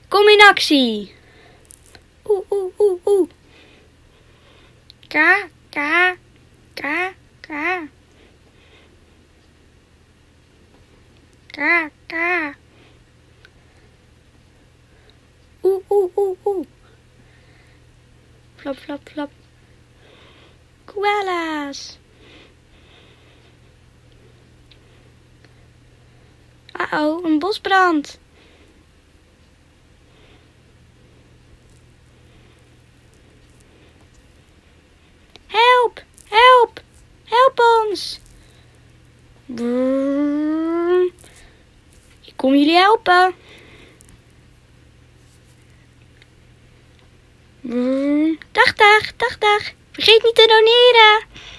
Kom in actie. Oeh, oeh, oeh, oeh. Ka, ka, ka, ka. Ka, ka. Oeh, oeh, oeh, oeh. Flap, flap, flap. Koala's. Uh-oh, een bosbrand. Help, help, help ons. Brrr. Ik kom jullie helpen. Brrr. Dag, dag, dag, dag. Vergeet niet te doneren.